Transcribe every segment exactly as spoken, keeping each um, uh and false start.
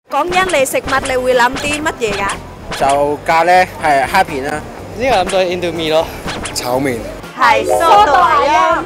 講印尼食物，你會諗啲乜嘢㗎？ 就咖喱係蝦片啦， 呢個諗到 Indomie 咯， 炒麵係蘇道亞音。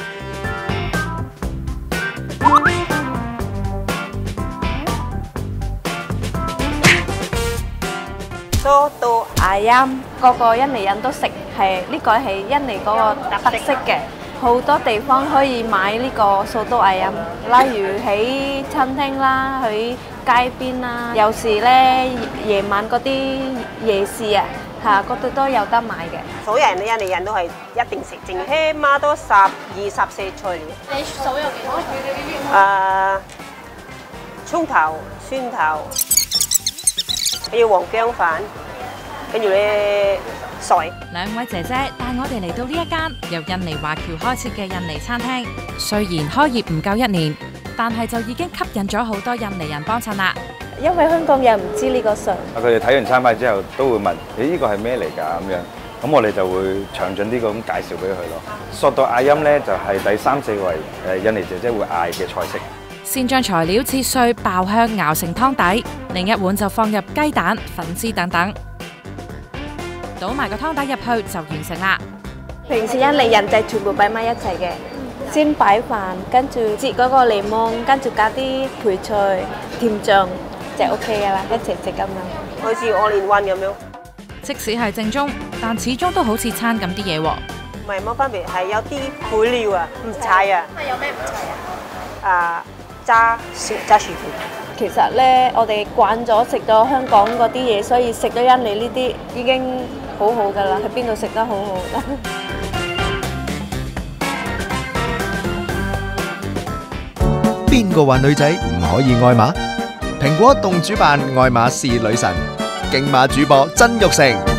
蘇道亞音，個個印尼人都食，係呢個係印尼嗰個特色嘅。好多地方可以買呢個蘇道亞音，例如喺餐廳啦，喺街邊啦，有時咧夜晚嗰啲夜市啊，嚇嗰度都有得買嘅。 所有人印尼人都係一定食，淨起碼都十二十四菜。 你數有幾多？ 誒，葱頭、蒜頭，跟住黃薑粉，跟住咧水。 兩位姐姐帶我哋嚟到呢一間由印尼華僑開設嘅印尼餐廳，雖然開業唔夠一年，但係就已經吸引咗好多印尼人幫襯啦。 因為香港人唔知呢個餸。 佢哋睇完餐牌之後都會問：咦，呢個係咩嚟㗎？咁樣，咁我哋就會詳盡啲咁介紹俾佢咯。蘇道亞音咧就係第三四位誒印尼姐姐會嗌嘅菜式。 先將材料切碎爆香熬成湯底，另一碗就放入雞蛋、粉絲等等。倒埋個湯底入去就完成啦。 平時印尼人就全部擺埋一齊嘅，先擺飯，跟住切嗰個檸檬，跟住加啲配菜、甜醬就 OK 噶啦，一齊食咁樣。 好似 all in one 咁樣。 即使係正宗，但始終都好似餐咁啲嘢喎。 唔係冇分別，係有啲配料啊，唔齊啊。 係有咩唔齊啊？ 啊，炸薯炸薯條。 其實咧，我哋慣咗食咗香港嗰啲嘢，所以食咗印尼呢啲已經好好噶啦，喺邊度食得好好啦。 邊個話女仔唔可以愛馬？蘋果動主辦愛馬仕女神，競馬主播曾鈺成。